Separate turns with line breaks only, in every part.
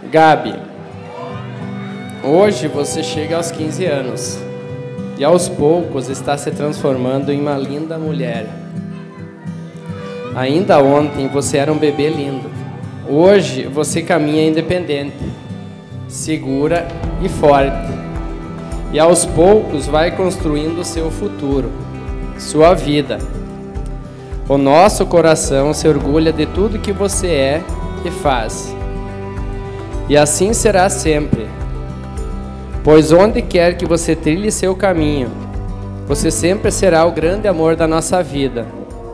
Gabi, hoje você chega aos 15 anos e aos poucos está se transformando em uma linda mulher. Ainda ontem você era um bebê lindo. Hoje você caminha independente, segura e forte. E aos poucos vai construindo seu futuro, sua vida. O nosso coração se orgulha de tudo que você é e faz. E assim será sempre. Pois onde quer que você trilhe seu caminho, você sempre será o grande amor da nossa vida.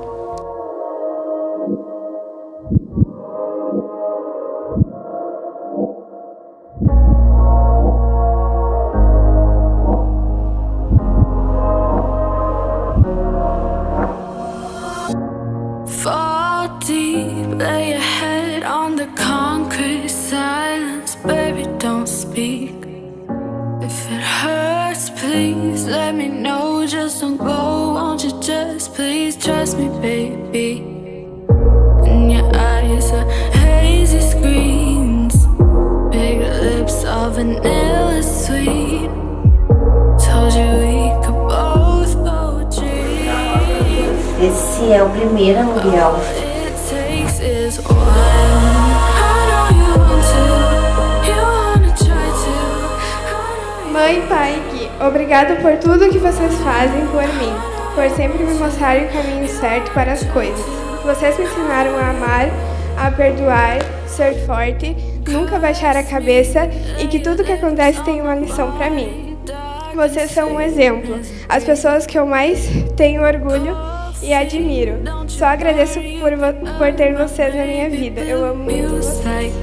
Fall deep, lay your head on the concrete. Silence, baby, don't speak. If it hurts, please let me know. Just don't go, won't you just please trust me, baby. In your eyes are hazy screens, big lips of vanilla sweet. Told you we could both go dream.
Esse é o primeiro aluguel.
All it takes is one. I know you want to, you wanna try to.
Mãe, pai, Gui, obrigado por tudo que vocês fazem por mim, por sempre me mostrarem o caminho certo para as coisas. Vocês me ensinaram a amar, a perdoar, ser forte, nunca baixar a cabeça e que tudo que acontece tem uma lição para mim. Vocês são um exemplo, as pessoas que eu mais tenho orgulho e admiro. Só agradeço por ter vocês na minha vida. Eu amo muito vocês.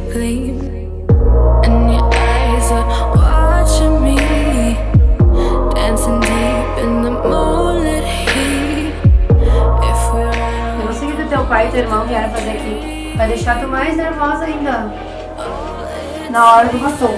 Eu sei que teu pai e teu irmão vieram fazer aqui. Vai deixar tu mais nervosa ainda na hora do batom.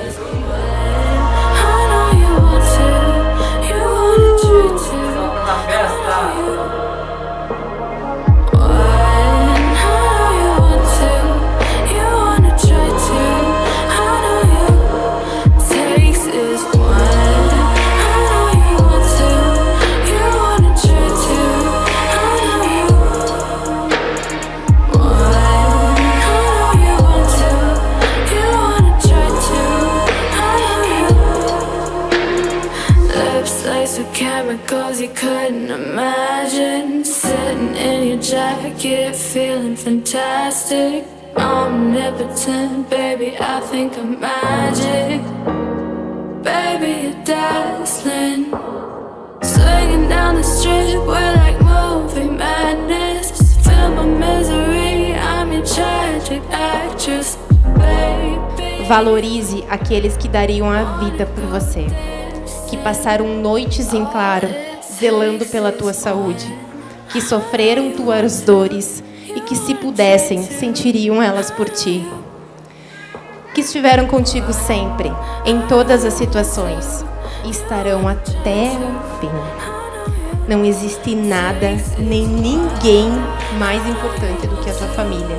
Chemicals you couldn't imagine, sitting in your jacket, feeling fantastic, omnipotent, baby, I think I'm magic. Baby, you're dazzling, swinging down the strip, we're like movie madness. Feel my misery, I'm your tragic actress, baby.
Valorize aqueles que dariam a vida por você, que passaram noites em claro, zelando pela tua saúde, que sofreram tuas dores e que, se pudessem, sentiriam elas por ti, que estiveram contigo sempre, em todas as situações, e estarão até o fim. Não existe nada, nem ninguém mais importante do que a tua família.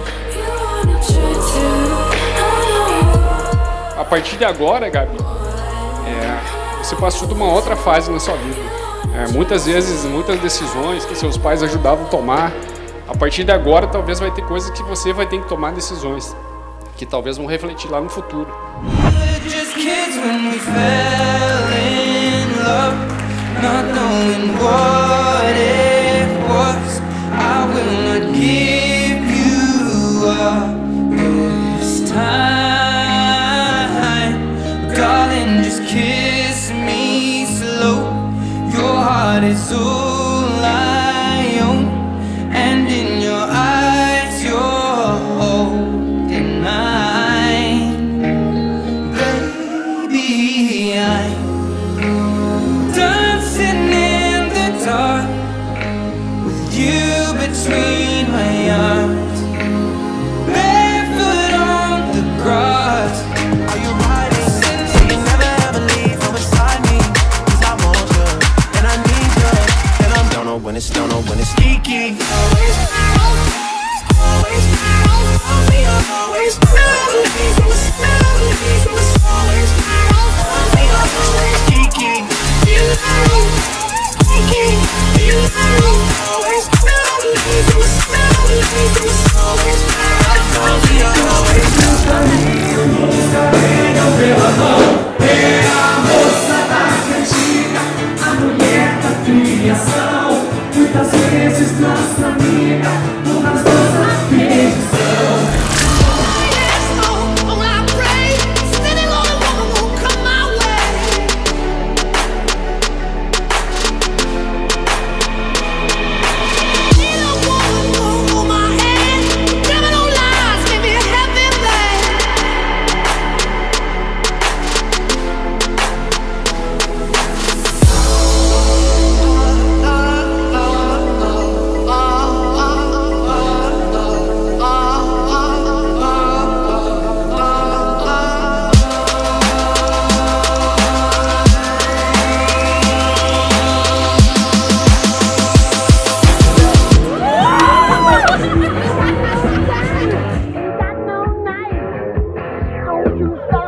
A partir de agora, Gabi, você passou de uma outra fase na sua vida. Muitas vezes, muitas decisões que seus pais ajudavam a tomar, a partir de agora talvez vai ter coisas que você vai ter que tomar decisões, que talvez vão refletir lá no futuro.
It's all I own, and in your eyes you're holding mine. Baby, I'm dancing in the dark. Muitas vezes nossa amiga, umas nossa perdição.
You